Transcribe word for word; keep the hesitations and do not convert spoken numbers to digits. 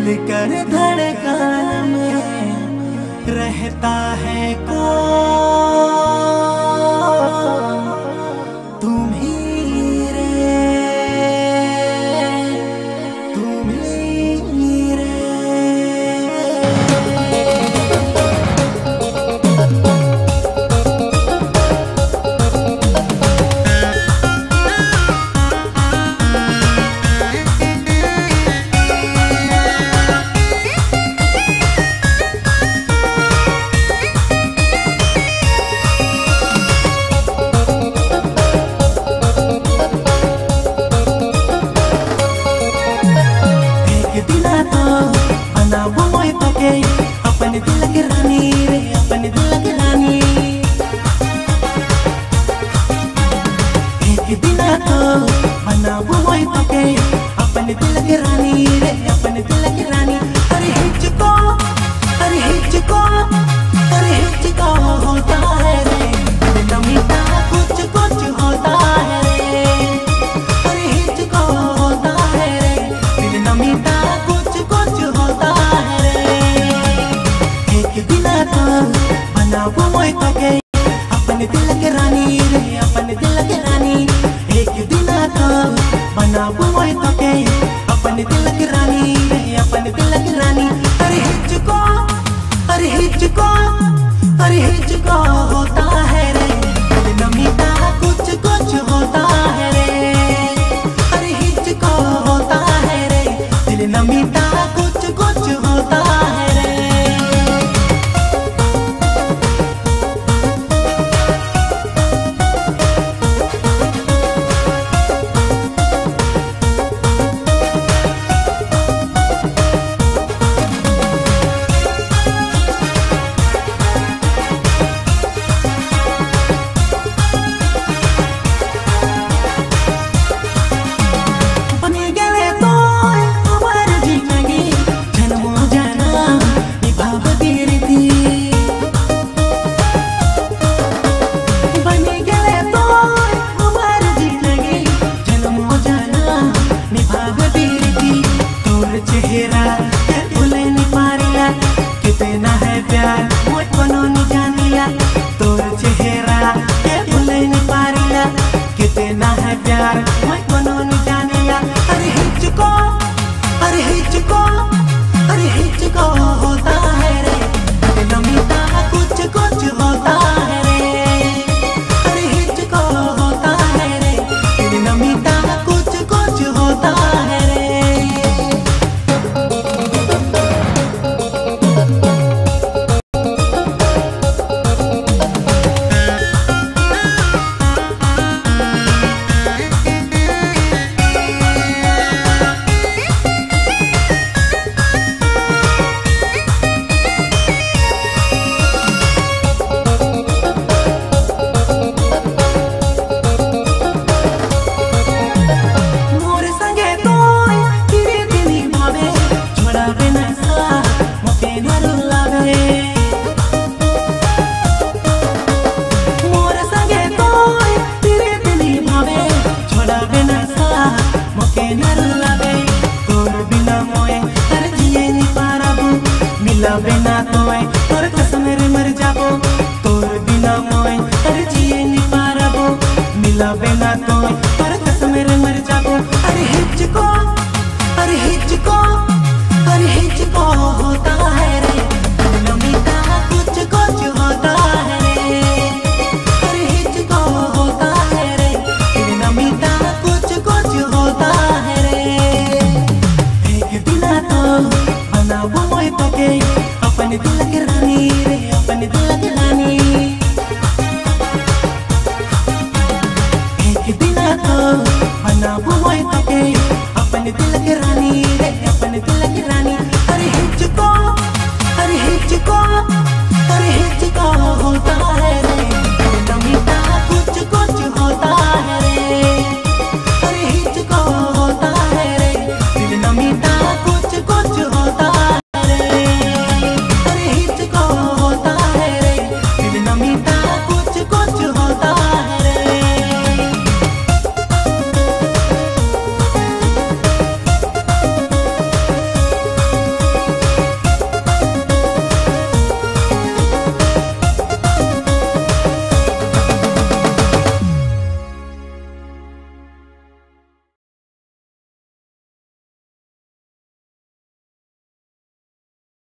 कर धड़कन में रहता है कौन, तुम ही रे, तुम ही रे। अपने दिल की रानी रे, अपने दिल की रानी, एक दिन तो बनाबो मैं तोके अपने दिल की रानी रे, अपने दिल की रानी। अरे हिचको, अरे हिचको, अरे हिचको होता है रे, दिल मीठा कुछ कुछ होता है रे। अरे हिचको होता है रे, दिल मीठा कुछ कुछ होता है रे। एक दिन तो बनाबो मैं तोके अपने दिल की रानी रे, अपने दिल की रानी। एक दिन तो बनाबो मैं तोके अपने दिल की रानी रे, अपने दिल की रानी। अरे हिचको, अरे हिचको, अरे हिचको होता है रे, दिल मीठा कुछ कुछ होता है रे। अरे हिचको होता है रे, दिल मीठा कुछ कुछ होता है रे। चेहरा भूले नहीं पारिला, कितना है प्यार मुझको नहीं जानिला। तोर चेहरा भूले नहीं पारिला, कितना है प्यार मुझको नहीं जानिला। अरे हिचको, अरे हिचको, अरे हिचको होता है रे, दिल मीठा कुछ कुछ होता है रे। अरे हिचको होता है रे, दिल मीठा कुछ कुछ होता है रे। मिला बिना तोय तोर कसम रे मर जाबो, तोर बिना मोय अरे जिए नहीं पारबो। मिला बिना तोय तोर कसम रे मर जाबो। अरे हिचको, अरे हिचको, अरे हिचको होता है रे,